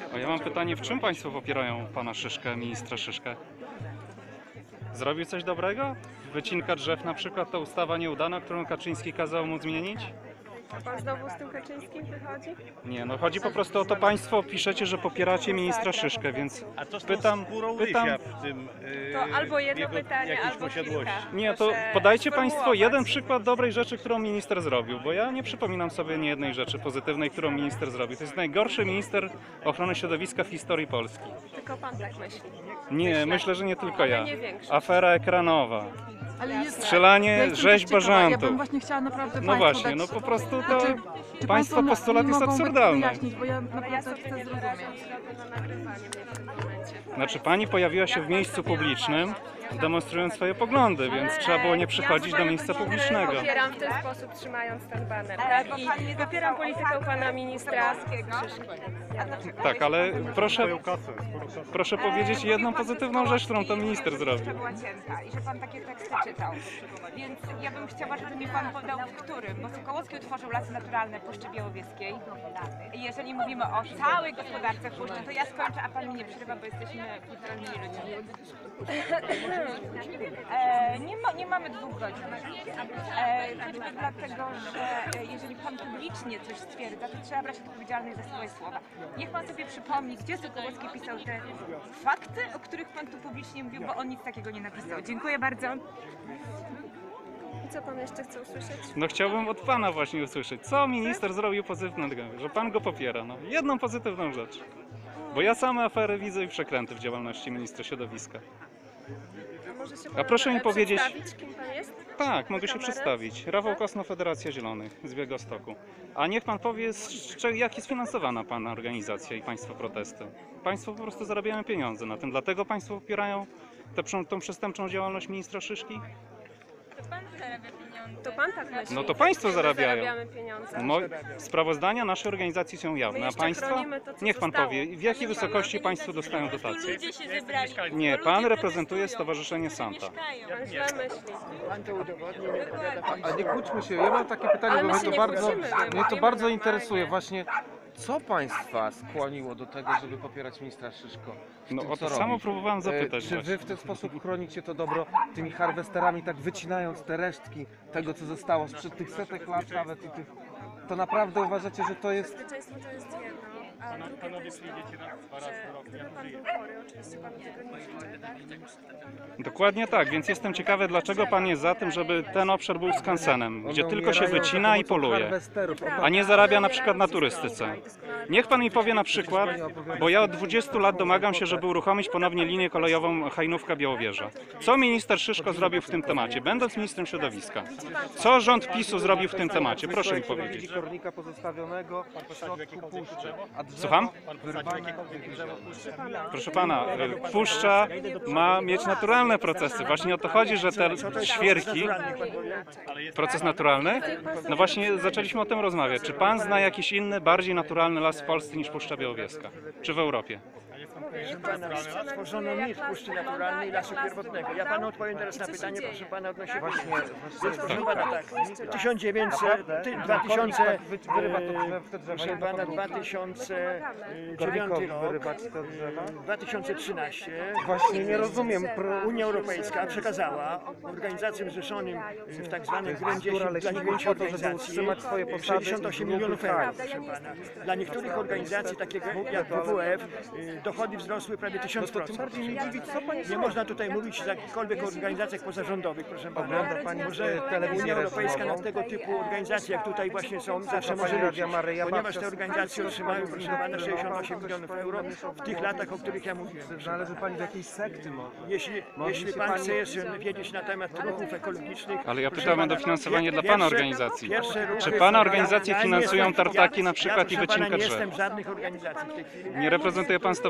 A ja mam pytanie, w czym państwo popierają pana Szyszkę, ministra Szyszkę? Zrobił coś dobrego? Wycinka drzew na przykład, to ustawa nieudana, którą Kaczyński kazał mu zmienić? A pan znowu z tym Kaczyńskim wychodzi? Nie, no chodzi po prostu o to, państwo piszecie, że popieracie ministra Szyszkę, więc A co z tą pytam, skórą pytam. Rysia w tym To albo jedno jego pytanie, jakiejś albo posiadłości? kilka. Nie, to Proszę podajcie państwo sformułować. jeden przykład dobrej rzeczy, którą minister zrobił, bo ja nie przypominam sobie niejednej rzeczy pozytywnej, którą minister zrobił. To jest najgorszy minister ochrony środowiska w historii Polski. Tylko pan tak myśli. Nie, myślę, że nie tylko ja. nie większość. Afera ekranowa, Ale jest, strzelanie ja jestem rzeź też ciekawa. Ja bażantów. bym właśnie chciała naprawdę No państwu właśnie, dać... no po prostu to Znaczy, czy państwa postulat nie jest mogą absurdalny. wyjaśnić, bo ja Ja naprawdę sobie chcę nie wyrażam zrozumieć. zgody na nagrywanie mnie w tym momencie. Znaczy pani pojawiła się w miejscu publicznym, demonstrując swoje poglądy, więc trzeba było nie przychodzić do miejsca publicznego. Popieram w ten sposób, trzymając ten baner. Tak? I popieram politykę pana ministra Szyszki. Tak, ale proszę powiedzieć jedną pozytywną rzecz, którą to minister zrobił. była cięta i że pan takie teksty czytał. Więc ja bym chciała, żeby mi pan podał w którym, bo Sokołowski utworzył Lasy Naturalne Puszczy Białowieskiej. I jeżeli mówimy o całej gospodarce puszczy, to ja skończę, a pan mi nie przerywa, bo jesteśmy kulturalnymi ludźmi. Nie mamy 2 godzin. Choćby dlatego, że jeżeli pan publicznie coś stwierdza, to trzeba brać odpowiedzialność za swoje słowa. Niech pan sobie przypomni, gdzie Sokołowski pisał te fakty, o których pan tu publicznie mówił, bo on nic takiego nie napisał. Dziękuję bardzo. I co pan jeszcze chce usłyszeć? No chciałbym od pana właśnie usłyszeć, co minister zrobił pozytywnego, że pan go popiera. No, jedną pozytywną rzecz. Bo ja same afery widzę i przekręty w działalności ministra środowiska. A może się A proszę mi powiedzieć... przedstawić, kim pan jest? Tak, mogę się przedstawić. Rafał Kosno, Federacja Zielonych z Białegostoku. A niech pan powie, jak jest finansowana pana organizacja i państwo protesty. Państwo po prostu zarabiają pieniądze na tym, dlatego państwo popierają tą przestępczą działalność ministra Szyszki? To pan tak myśli? No to państwo że zarabiają. Zarabiamy pieniądze. Sprawozdania naszej organizacji są jawne, a jeszcze państwa? chronimy to, co Niech pan zostało. powie, w jakiej wysokości państwo dostają dotacje? Ludzie się zebrali. Nie, pan reprezentuje Stowarzyszenie Santa. Pan źle myśli. A nie kłóćmy się, ja mam takie pytanie, Ale bo my mnie się to nie bardzo, kłócimy, mnie to mówimy bardzo normalnie. interesuje właśnie, co państwa skłoniło do tego, żeby popierać ministra Szyszko? w No tym, o co to samo robi? próbowałem zapytać Czy właśnie. wy w ten sposób chronicie to dobro tymi harwesterami, tak wycinając te resztki tego, co zostało sprzed tych setek lat nawet i tych... To naprawdę uważacie, że to jest... Bezpieczeństwo to jest jedno, a drugie to jest to, że gdyby pan był chory, oczywiście pan by tego nie życzył, tak? Dokładnie tak, więc jestem ciekawy, dlaczego pan jest za tym, żeby ten obszar był skansenem, gdzie One tylko się umierają za wycina i pomocą poluje, harwesterów. a nie zarabia na przykład na turystyce. Niech pan mi powie na przykład, bo ja od 20 lat domagam się, żeby uruchomić ponownie linię kolejową Hajnówka-Białowieża. Co minister Szyszko zrobił w tym temacie, będąc ministrem środowiska? Co rząd PiS-u zrobił w tym temacie? Proszę mi powiedzieć. Kornika pozostawionego w środku puszczy. A drzewo Słucham? wyrwane... Proszę pana, puszcza ma mieć naturalne procesy. Właśnie o to chodzi, że te świerki... Proces naturalny? No właśnie zaczęliśmy o tym rozmawiać. Czy pan zna jakiś inny, bardziej naturalny las w Polsce niż Puszcza Białowieska? Czy w Europie? Stworzono mit Puszczy Naturalnej i Lasu Pierwotnego. Ja panu odpowiem teraz na pytanie, proszę pana, odnośnie Właśnie, Więc proszę pana tak, 1900, 2000, wyrywa to drzew, te drzewa. proszę pana, 2009 rok, wyrywać te drzewa? 2013 Właśnie nie rozumiem. Unia Europejska przekazała organizacjom zrzeszonym w tak zwanym Green 10 Natura dla leśna największej po to, żeby organizacji utrzymać swoje posady 68 i milionów grunty euro, kraju. proszę pana. Dla niektórych organizacji, takich jak WWF, dochody wzrosły prawie 1000%. Tym bardziej mnie dziwi, co pani Nie można tutaj mówić o jakichkolwiek organizacjach pozarządowych, proszę pana. Ogląda pani Może telewizję Unia Europejska reklamową? na tego typu organizacje, jak tutaj właśnie są, zawsze może Pani liczyć. Radia Maryja Ponieważ Babcia te organizacje otrzymały, proszę pana, 68 milionów euro w tych latach, o których ja mówiłem. Należy pani do jakiejś sekty może? Jeśli pan chce jeszcze wiedzieć na temat ruchów ekologicznych... Ale ja proszę pytam o pana, dofinansowanie dla pierwsze- pana organizacji. pierwsze ruchy- Czy pana organizacje Ja nie finansują jestem- tartaki ja- na przykład i proszę pana, wycinkę nie drzew? jestem w żadnych organizacjach w tej chwili. Nie reprezentuje pan Ja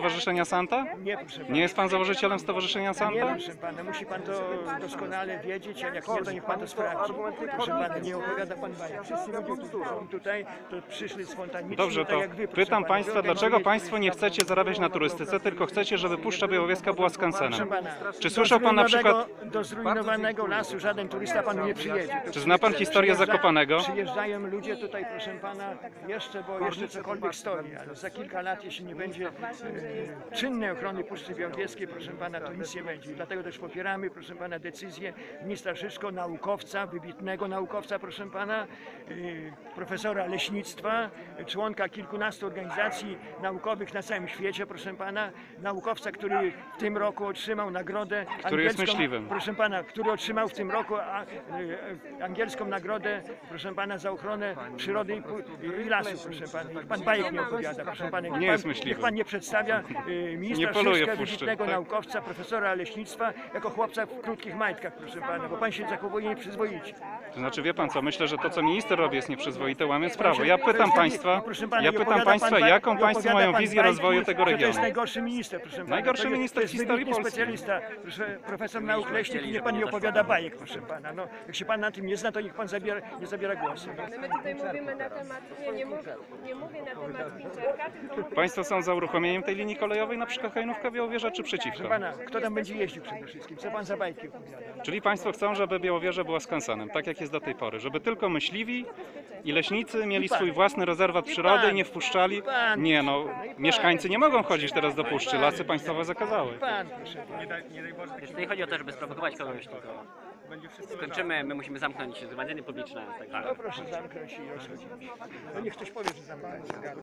Stowarzyszenia Santa? Nie, proszę pana. Nie jest pan założycielem Stowarzyszenia Nie, Santa? proszę pana, musi pan to doskonale wiedzieć, a jak nie, to niech pan to sprawdzi. Proszę pana, nie opowiada pan bajek. Wszyscy ludzie, którzy są tutaj, to przyszli spontanicznie, Dobrze, tak to jak wy, proszę pytam pana. państwa, Wy dlaczego organizujecie państwo nie turystów. chcecie zarabiać na turystyce, tylko chcecie, żeby Puszcza Białowieska była skansenem? Proszę pana, Czy słyszał pan na przykład... do zrujnowanego lasu żaden turysta panu nie przyjedzie. To Czy zna pan historię Zakopanego? Przyjeżdżają ludzie tutaj, proszę pana, bo jeszcze cokolwiek stoi, ale za kilka lat, jeśli nie będzie czynnej ochrony Puszczy Białowieskiej, proszę pana, to nic nie będzie. Dlatego też popieramy, proszę pana, decyzję ministra Szyszko, naukowca, wybitnego naukowca, proszę pana, profesora leśnictwa, członka kilkunastu organizacji naukowych na całym świecie, proszę pana, naukowca, który w tym roku otrzymał nagrodę Który jest angielską, myśliwym. proszę pana, który otrzymał w tym roku angielską nagrodę, proszę pana, za ochronę przyrody i lasu, proszę pana. Niech pan bajek nie opowiada, proszę pana. Nie jest myśliwym. Niech pan nie przedstawia ministra Nie poluje Szyszkę, w puszczy, wybitnego tak? naukowca, profesora leśnictwa, jako chłopca w krótkich majtkach, proszę pana, bo pan się zachowuje nieprzyzwoicie. To znaczy, wie pan co, myślę, że to, co minister robi, jest nieprzyzwoite, łamiąc prawo. Ja pytam państwa, jaką państwo mają wizję rozwoju tego To jest regionu? najgorszy minister, proszę pana. Najgorszy To jest- minister to jest w historii wybitny Polski. specjalista, profesor nauk leśnych i niech pan nie opowiada bajek, proszę pana. No, jak się pan na tym nie zna, to niech pan nie zabiera głosu. Ale my tutaj mówimy na temat, nie mówię na temat Winczerka, tylko mówię Państwo są za uruchomieniem tej linii kolejowej na przykład Hajnówka-Białowieża, czy przeciwko? Proszę pana, kto tam będzie jeździł przede wszystkim? Co pan za bajki opowiada? Czyli państwo chcą, żeby Białowieża była skansenem, tak jak jest do tej pory, żeby tylko myśliwi i leśnicy mieli swój własny rezerwat przyrody i nie wpuszczali. Nie no, mieszkańcy nie mogą chodzić teraz do puszczy, lasy państwowe zakazały. Pan, proszę pana. To nie chodzi o to, żeby sprowokować kogoś, tylko skończymy, my musimy zamknąć zgromadzenie publiczne. Także... No proszę zamknąć i rozchodzić. No niech ktoś powie, że zamknąć.